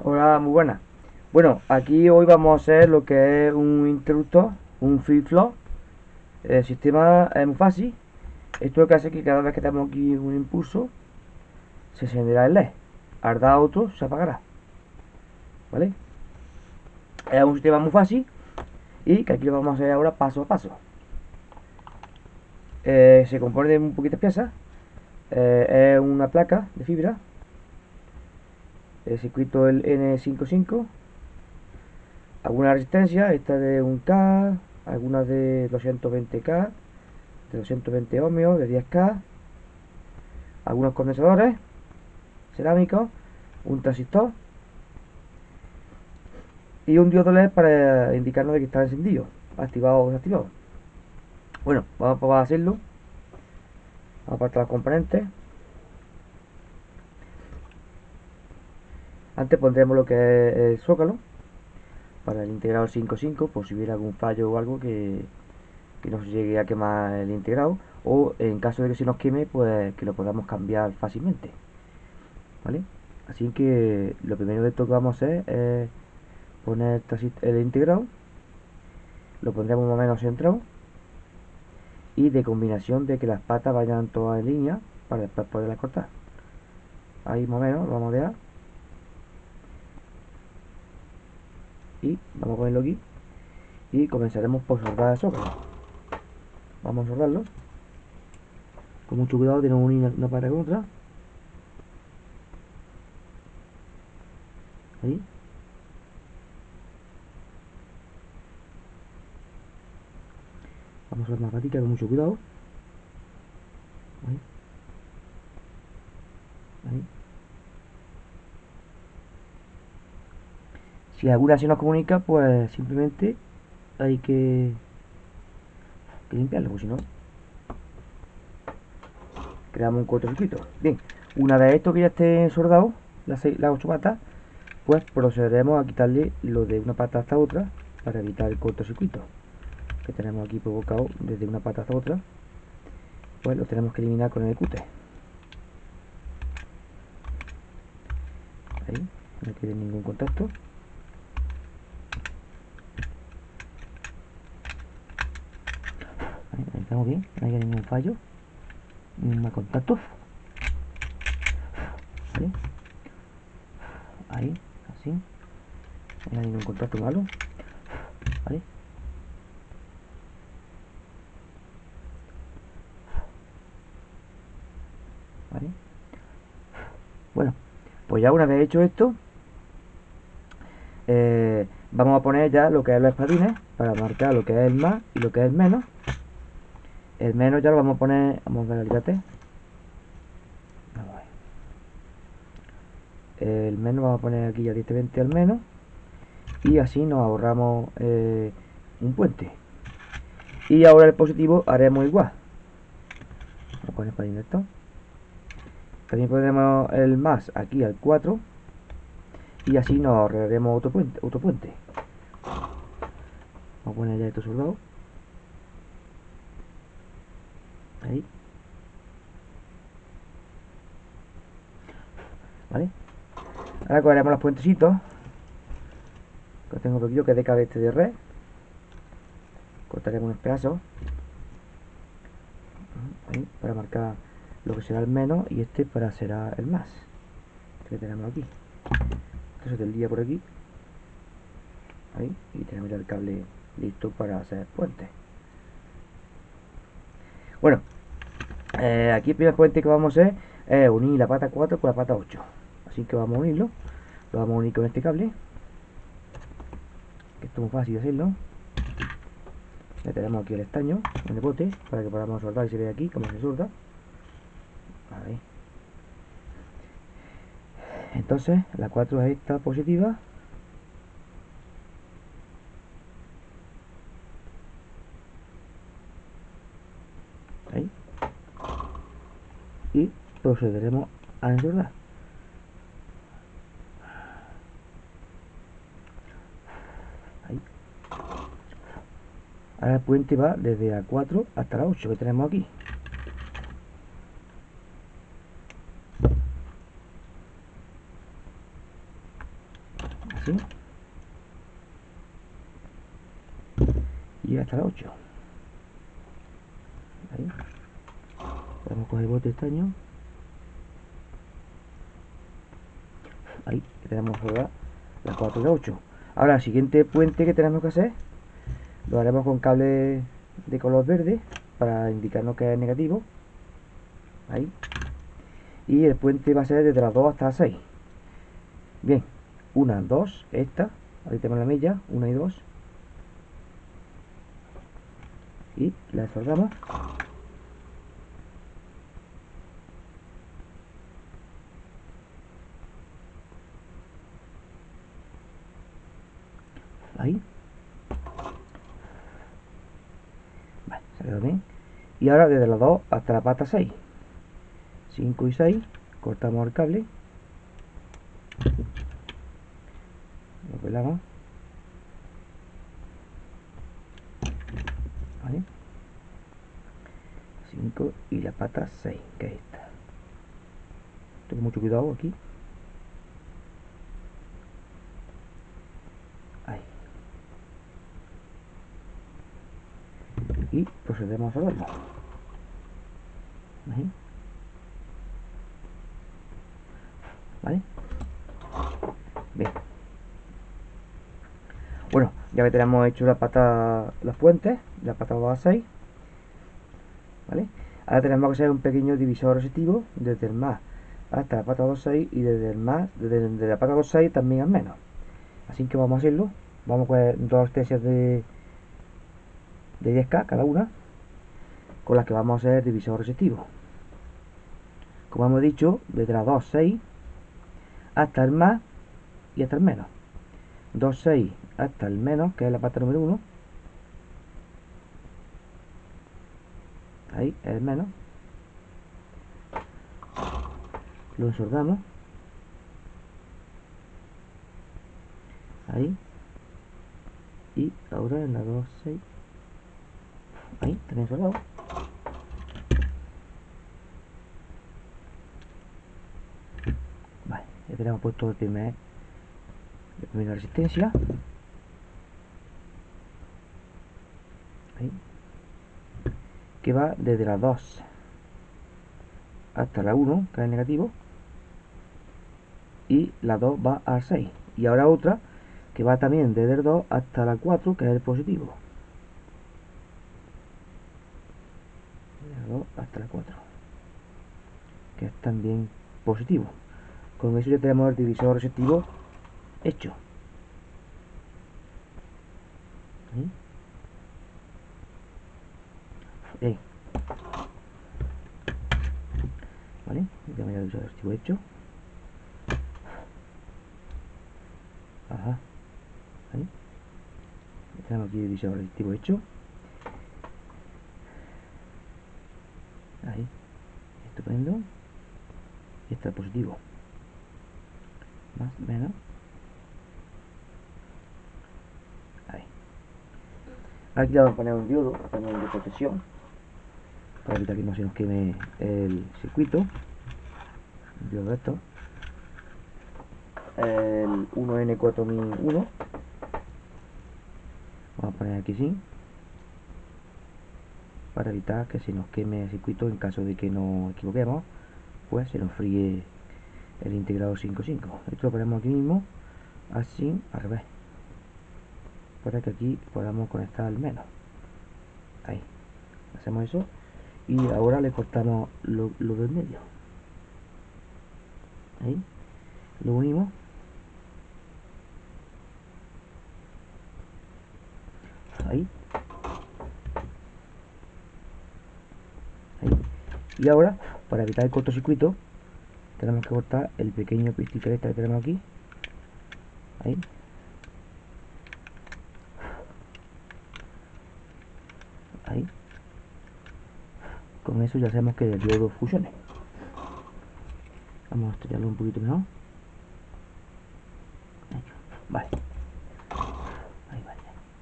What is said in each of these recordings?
Hola, muy buenas. Bueno, aquí hoy vamos a hacer lo que es un interruptor, un flip-flop. El sistema es muy fácil. Esto lo que hace es que cada vez que tenemos aquí un impulso, se encenderá el LED. Al dar otro, se apagará. ¿Vale? Es un sistema muy fácil y que aquí lo vamos a hacer ahora paso a paso. Se compone de un poquitas piezas. Es una placa de fibra. El circuito el N55. Alguna resistencia, esta de 1K, algunas de 220K, de 220 ohmios, de 10K, algunos condensadores cerámicos, un transistor y un diodo LED para indicarnos de que está encendido, activado o desactivado. Bueno, vamos a probar a hacerlo. Vamos a apartar los componentes. Antes pondremos lo que es el zócalo para el integrador 5.5, por si hubiera algún fallo o algo que no se llegue a quemar el integrado, o en caso de que se nos queme, pues que lo podamos cambiar fácilmente. ¿Vale? Así que lo primero de todo que vamos a hacer es poner el integrado, lo pondremos más o menos centrado y de combinación de que las patas vayan todas en línea para después poderlas cortar. Ahí más o menos lo vamos a dejar y vamos a ponerlo aquí y comenzaremos por soldar el zócalo. Vamos a soldarlo con mucho cuidado, tenemos una pata con otra. Ahí. Vamos a soldar la patita con mucho cuidado. Ahí. Ahí. Si alguna se nos comunica, pues simplemente hay que limpiarlo, porque si no creamos un cortocircuito. Bien, una vez esto que ya esté soldado, las 8 patas, pues procederemos a quitarle lo de una pata hasta otra para evitar el cortocircuito que tenemos aquí provocado desde una pata hasta otra. Pues lo tenemos que eliminar con el cúter. Ahí, no quede ningún contacto. Ahí estamos bien, no hay ningún fallo, ningún mal contacto. ¿Vale? Ahí, así, no hay ningún contacto malo. ¿Vale? ¿Vale? Bueno, pues ya una vez hecho esto, vamos a poner ya lo que es los espadines para marcar lo que es el más y lo que es el menos. El menos ya lo vamos a poner, vamos a ver el alicate. El menos vamos a poner aquí ya directamente al menos y así nos ahorramos un puente. Y ahora el positivo haremos igual. Vamos a poner espadín esto. También ponemos el más aquí al 4 y así nos ahorraremos otro puente. Vamos a poner ya esto soldado. Ahí. ¿Vale? Ahora cogeremos los puentecitos que tengo por aquí, que es de cabeste de red. Cortaremos unos pedazos ahí, para marcar lo que será el menos y este para será el más que tenemos aquí. Esto se tendría por aquí. Ahí. Y tenemos ya el cable listo para hacer puentes. Bueno, aquí el primer puente que vamos a hacer es unir la pata 4 con la pata 8. Así que vamos a unirlo. Lo vamos a unir con este cable. Que esto es muy fácil de hacerlo. Le tenemos aquí el estaño en el bote para que podamos soldar y se ve aquí cómo se solda. Ahí. Entonces la 4 es esta positiva. Ahí. Y procederemos a ensoldar. Ahí. Ahora el puente va desde la 4 hasta la 8 que tenemos aquí. así. Y hasta la 8. Ahí. Podemos coger bote de estaño. Ahí, que tenemos ahora las 4 y la 8. Ahora el siguiente puente que tenemos que hacer lo haremos con cable de color verde para indicarnos que es negativo. Ahí. Y el puente va a ser desde las 2 hasta las 6. Bien, 1, 2, esta. Ahí tenemos la milla, 1 y 2. Y la soldamos. Ahí. Vale, se quedó bien. Y ahora desde las 2 hasta la pata 6. 5 y 6. Cortamos el cable. Lo pelamos. Vale. 5 y la pata 6, que es esta. Tengo mucho cuidado aquí. Ahí. Y procedemos a soldarlo. Ahí. ¿Vale? Bien. Bueno, ya que tenemos hecho la pata, los puentes, la pata 2 a 6. ¿Vale? Ahora tenemos que hacer un pequeño divisor resectivo desde el más hasta la pata 2.6 y desde el más, desde la pata 2.6 también al menos. Así que vamos a hacerlo. Vamos a coger dos extensiones de 10K cada una, con las que vamos a hacer divisor resectivo. Como hemos dicho, desde la 2.6 hasta el más y hasta el menos. 2.6 hasta el menos, que es la pata número 1. Ahí es el menos. Lo ensordamos. Ahí. Y ahora en la 2.6. Ahí, también soldado. Vale, ya tenemos puesto la primera resistencia. Ahí. Que va desde la 2 hasta la 1, que es negativo. Y la 2 va a 6. Y ahora otra que va también desde el 2 hasta la 4, que es el positivo. De la 2 hasta la 4, que es también positivo. Con eso ya tenemos el divisor receptivo hecho. ¿Sí? Bien. ¿Vale? Ya tenemos el divisor receptivo hecho. Ajá. Ahí. Tenemos aquí el divisor receptivo hecho. Ahí. Estupendo. Y está el positivo. Más, menos. Ahí. Aquí le vamos a poner un diodo también de protección para evitar que no se nos queme el circuito. Un diodo de esto. El 1N4001. Vamos a poner aquí sí, para evitar que se nos queme el circuito en caso de que nos equivoquemos, pues se nos fríe el integrado 5.5. Esto lo ponemos aquí mismo, así, al revés, para que aquí podamos conectar al menos. Ahí, hacemos eso y ahora le cortamos lo del medio. Ahí, lo unimos. Ahí. Ahí. Y ahora, para evitar el cortocircuito, tenemos que cortar el pequeño pistita que tenemos aquí. Ahí. Ahí. Con eso ya sabemos que el diodo fusione. Vamos a estrellarlo un poquito mejor. Vale. Ahí vale.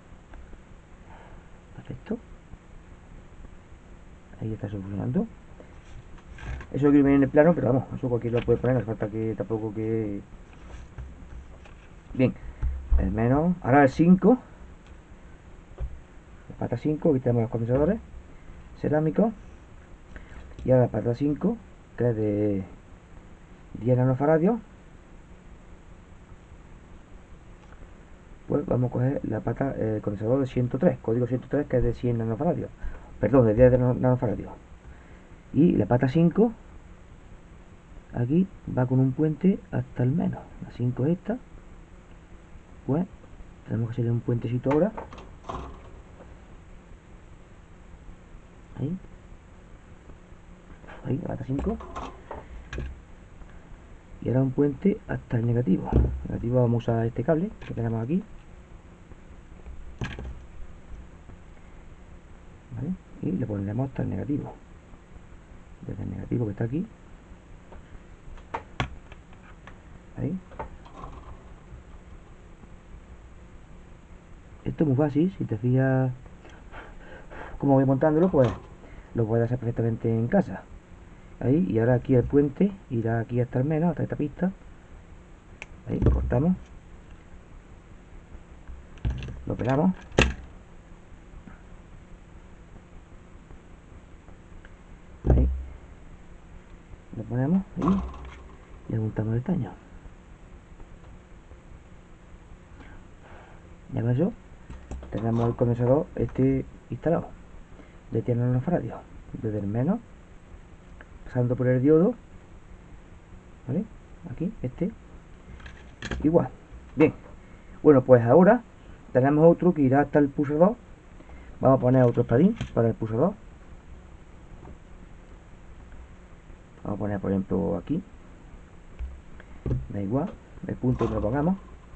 Perfecto. Ahí está eso funcionando. Eso quiero venir en el plano, pero vamos, eso cualquiera lo puede poner, no hace falta que tampoco que... Bien, el menos, ahora el 5, la pata 5, aquí tenemos los condensadores cerámicos, y ahora la pata 5, que es de 10 nanofaradios, pues vamos a coger la pata, el condensador de 103, código 103, que es de 100 nanofaradios, perdón, de 10 nanofaradios, y la pata 5 aquí va con un puente hasta el menos, la 5 esta, pues tenemos que hacerle un puentecito ahora, ahí, la pata 5, y ahora un puente hasta el negativo. Vamos a usar este cable que tenemos aquí, ¿vale? Y le pondremos hasta el negativo, desde el negativo que está aquí, ahí. Esto es muy fácil, si te fijas cómo voy montándolo, pues lo puedes hacer perfectamente en casa. Ahí, y ahora aquí el puente irá aquí hasta el menos, hasta esta pista. Ahí, lo cortamos, lo pegamos, ahí, lo ponemos y le montamos el estaño. Ya con eso tenemos el condensador este instalado de 10 nanofaradios, desde el menos, pasando por el diodo, ¿vale? Aquí, igual. Bien, bueno, pues ahora tenemos otro que irá hasta el pulsador. Vamos a poner otro espadín para el pulsador. Vamos a poner, por ejemplo, aquí, da igual el punto que lo pongamos,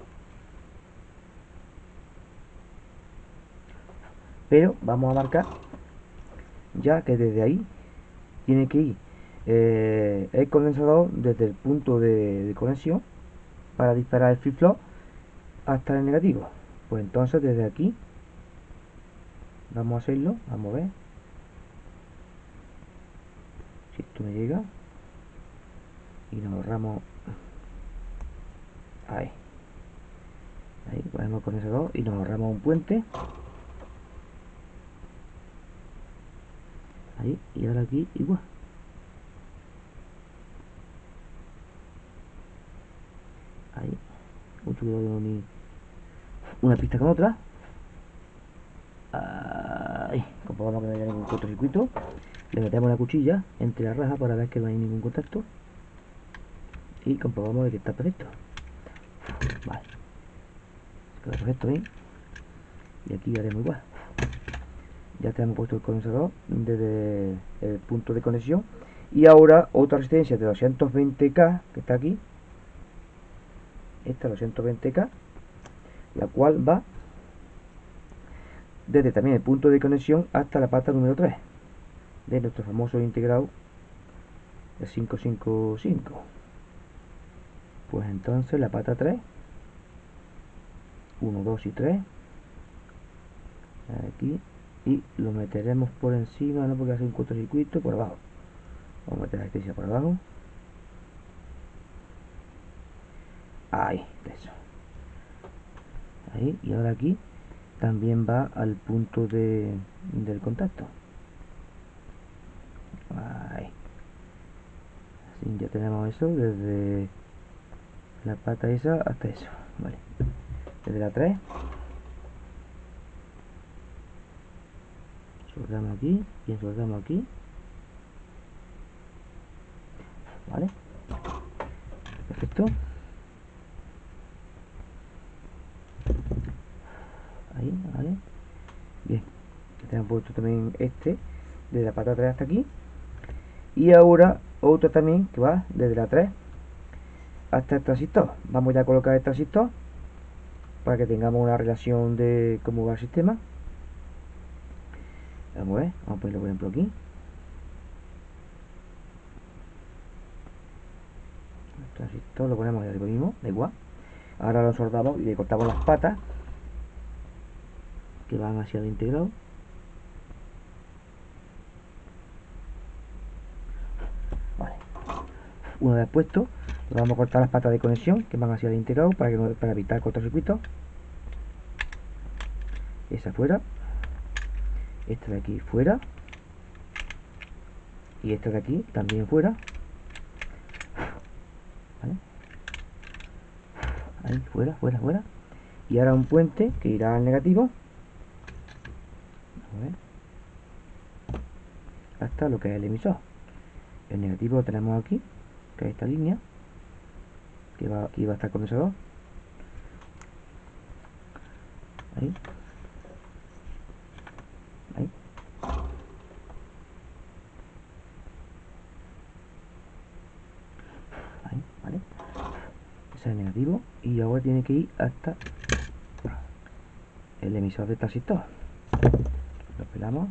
pero vamos a marcar ya que desde ahí tiene que ir el condensador desde el punto de conexión para disparar el flip-flop hasta el negativo. Pues entonces desde aquí vamos a hacerlo, vamos a ver si esto me llega y nos ahorramos ahí, ponemos el condensador y nos ahorramos un puente ahí, y ahora aquí igual, ahí, mucho cuidado de unir una pista con otra, ahí, comprobamos que no haya ningún cortocircuito, le metemos la cuchilla entre las rajas para ver que no hay ningún contacto y comprobamos de que está perfecto. Vale, queda perfecto bien, y aquí haremos igual. Ya tenemos puesto el condensador desde el punto de conexión, y ahora otra resistencia de 220K que está aquí, esta 220K, la cual va desde también el punto de conexión hasta la pata número 3 de nuestro famoso integrado de 555. Pues entonces la pata 3, 1, 2 y 3, aquí, y lo meteremos por encima, no porque hace un cortocircuito, por abajo. Vamos a meter la resistencia por abajo, ahí, eso, ahí, y ahora aquí también va al punto del contacto, ahí. Así ya tenemos eso desde la pata esa hasta eso, vale. Desde la 3 soldamos aquí y soldamos aquí, vale, perfecto. Ahí, vale, bien, ya tenemos puesto también desde la pata 3 hasta aquí, y ahora otro también que va desde la 3 hasta el transistor. Vamos ya a colocar el transistor para que tengamos una relación de cómo va el sistema. Vamos a ver, vamos a ponerlo por ejemplo aquí. El transistor lo ponemos ahí mismo, da igual. Ahora lo soldamos y le cortamos las patas que van hacia el integrado. Vale. Una vez puesto, le vamos a cortar las patas de conexión que van hacia el integrado para evitar cortocircuito. esa fuera, esta de aquí fuera, y esta de aquí también fuera, ¿vale? Ahí, fuera, fuera, fuera. Y ahora un puente que irá al negativo, a ver, hasta lo que es el emisor. El negativo lo tenemos aquí, que es esta línea, que va, aquí va a estar el condensador. Ahí, ahí. Ahí, ¿vale? Ese es el negativo. Y ahora tiene que ir hasta el emisor de transistor. Lo pelamos.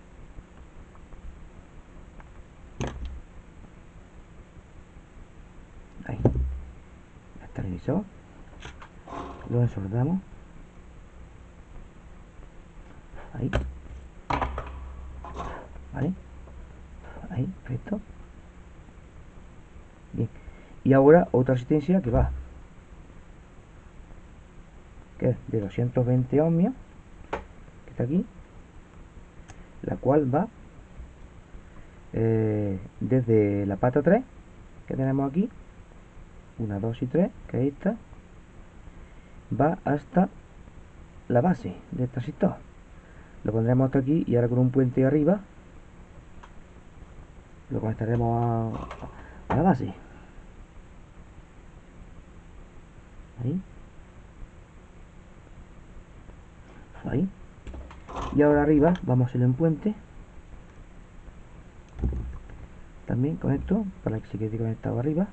Ahí. Hasta el emisor. Lo ensordamos. Ahí. ¿Vale? Ahí, perfecto. Bien. Y ahora otra resistencia que va, que es de 220 ohmios, que está aquí, la cual va desde la pata 3 que tenemos aquí, 1, 2 y 3, que es esta, va hasta la base del transistor. Lo pondremos hasta aquí y ahora con un puente arriba lo conectaremos a la base. Ahí. Ahí. Y ahora arriba vamos a hacerlo en puente. También conecto para que se quede conectado arriba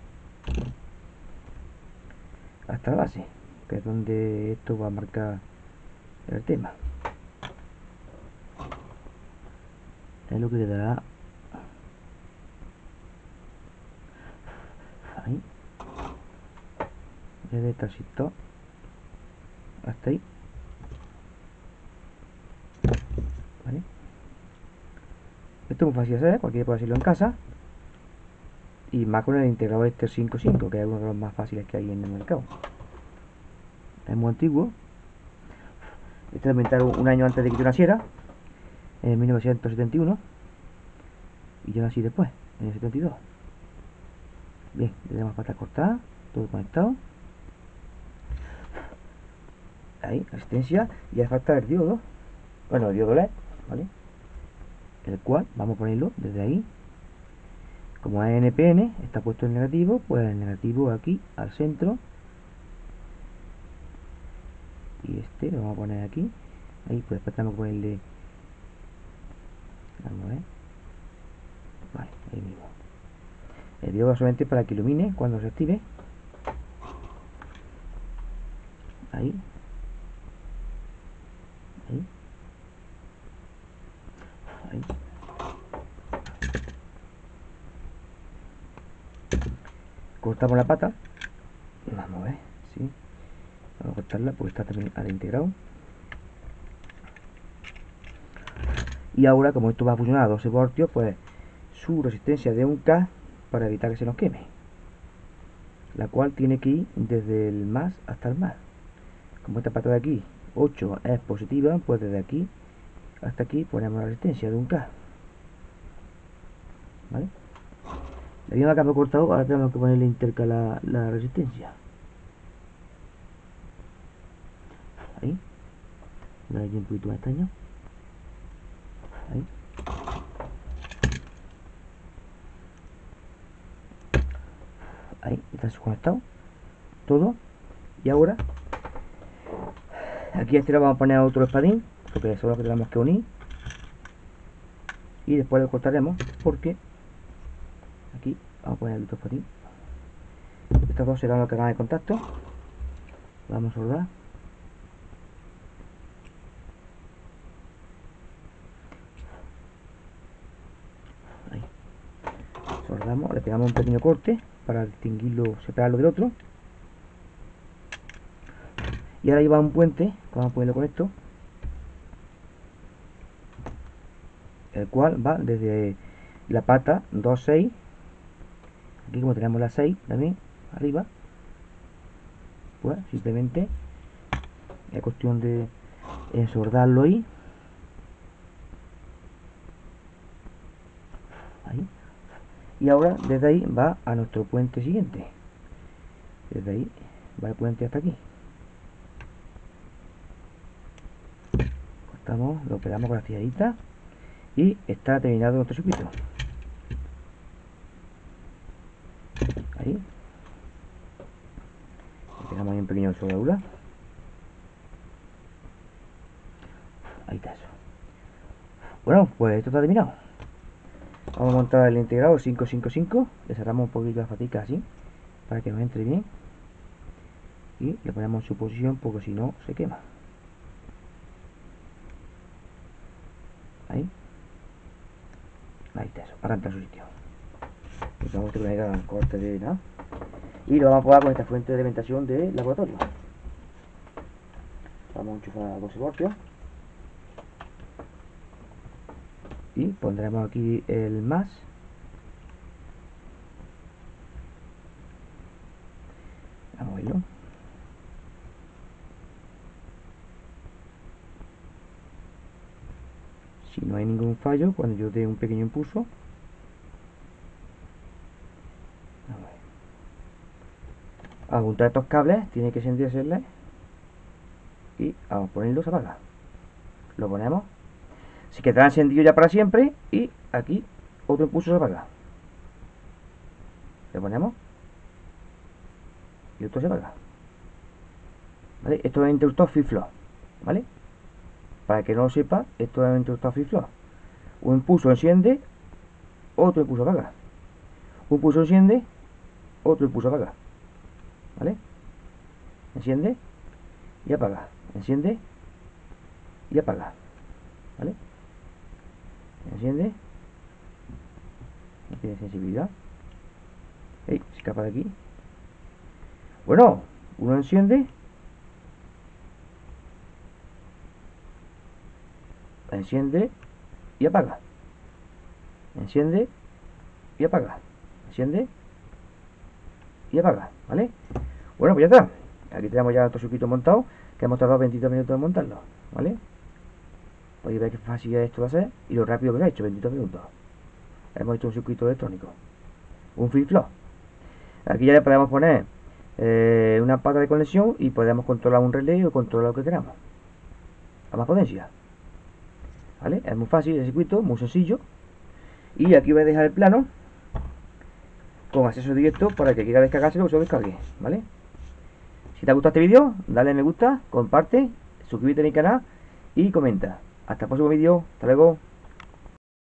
hasta la base, que es donde esto va a marcar el tema. Es lo que le dará ahí, desde el transistor hasta ahí, ¿vale? Esto es muy fácil de hacer, cualquiera puede hacerlo en casa, y más con el integrador este 5.5, que es uno de los más fáciles que hay en el mercado. Es muy antiguo. Este lo inventaron un año antes de que yo naciera, en 1971, y yo nací después, en el 72. Bien, le damos para cortar, todo conectado. Ahí, resistencia, y hace falta el diodo, bueno, el diodo LED, ¿vale? El cual vamos a ponerlo desde ahí. Como es NPN, está puesto el negativo, pues el negativo aquí al centro, y este lo vamos a poner aquí. Ahí, pues después tenemos que ponerle, vamos a ver, vale, ahí mismo. El diodo solamente para que ilumine cuando se active. Ahí, ahí, ahí. Cortamos la pata. Vamos a ver, sí. Vamos a cortarla porque está también al integrado. Y ahora, como esto va a funcionar a 12 voltios, pues su resistencia de 1K para evitar que se nos queme, la cual tiene que ir desde el más hasta el más. Como esta pata de aquí 8 es positiva, pues desde aquí hasta aquí ponemos la resistencia de 1K, ¿vale? La misma que hemos cortado, ahora tenemos que ponerle intercalar la resistencia. Ahí. Darle aquí un poquito más estaño. Ahí. Ahí, está desconectado todo. Y ahora aquí a este le vamos a poner otro espadín, porque eso es lo que tenemos que unir. Y después lo cortaremos porque aquí vamos a poner el otro espadín. Estos dos serán los que hagan el contacto. Vamos a soldar. Ahí. Soldamos, le pegamos un pequeño corte para distinguirlo, separarlo del otro. Y ahora lleva un puente, vamos a ponerlo con esto, el cual va desde la pata 2.6, aquí como tenemos la 6 también, arriba, pues simplemente es cuestión de ensordarlo ahí. Ahí. Y ahora desde ahí va a nuestro puente siguiente. Desde ahí va el puente hasta aquí. Cortamos, lo pegamos con la tijerita y está terminado nuestro circuito. Ahí. Le pegamos ahí un pequeño soldadura. Ahí está eso. Bueno, pues esto está terminado. Vamos a montar el integrado 555. Le cerramos un poquito las paticas así para que nos entre bien. Y le ponemos en su posición porque si no se quema. Ahí. Ahí está eso. Ahora entra en su sitio. Y vamos a que no haya corte de nada. Y lo vamos a probar con esta fuente de alimentación de laboratorio. Vamos a enchufar a 12 voltios. Y pondremos aquí el más. Vamos a verlo. Si no hay ningún fallo, cuando yo dé un pequeño impulso, a juntar estos cables tiene que encenderse y a ponerlo se apaga. Lo ponemos, si quedará encendido ya para siempre, y aquí otro impulso se apaga. Le ponemos y otro se apaga. ¿Vale? Esto es interruptor flip-flop, ¿vale? Para que no lo sepa, esto es interruptor flip-flop. Un impulso enciende, otro impulso apaga. Un impulso enciende, otro impulso apaga. ¿Vale? Enciende y apaga. Enciende y apaga. ¿Vale? Enciende. No tiene sensibilidad. Se escapa de aquí. Bueno, uno enciende. Enciende y apaga. Enciende y apaga. Enciende y apaga. ¿Vale? Bueno, pues ya está. Aquí tenemos ya nuestro circuito montado, que hemos tardado 22 minutos en montarlo. ¿Vale? Podéis ver qué fácil es esto de hacer y lo rápido que lo ha hecho, 22 minutos. Hemos hecho un circuito electrónico. Un flip-flop. Aquí ya le podemos poner una pata de conexión y podemos controlar un relé o controlar lo que queramos. A más potencia. ¿Vale? Es muy fácil el circuito, muy sencillo. Y aquí voy a dejar el plano con acceso directo para que quiera descargárselo, se lo descargue. ¿Vale? Si te ha gustado este vídeo, dale me gusta, comparte, suscríbete a mi canal y comenta. Hasta el próximo vídeo. Hasta luego.